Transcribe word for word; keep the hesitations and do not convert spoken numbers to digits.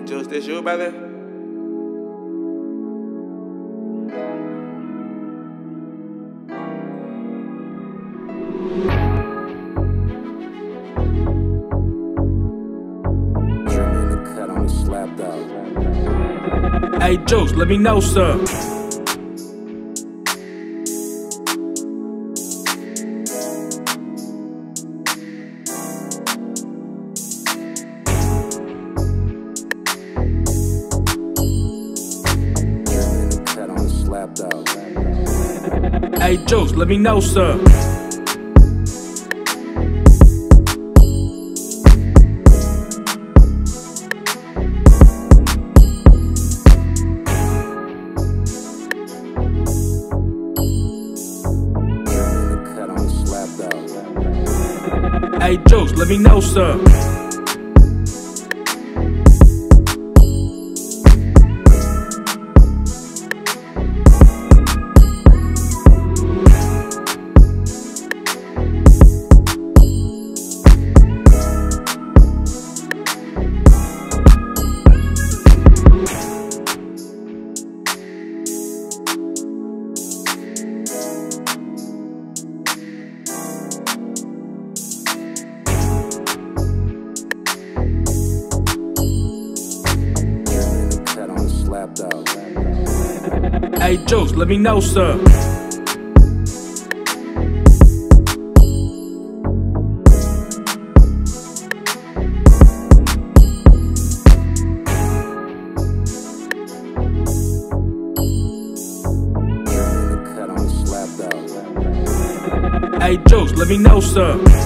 Juce, this you, brother? DreamerInTheCut on the slapped out. Hey Juce, let me know some. DreamerInTheCut on the slapped out. Hey Juce, let me know some. Hey Juce, let me know some. Hey Juce, let me know some. Hey Juce, let me know some.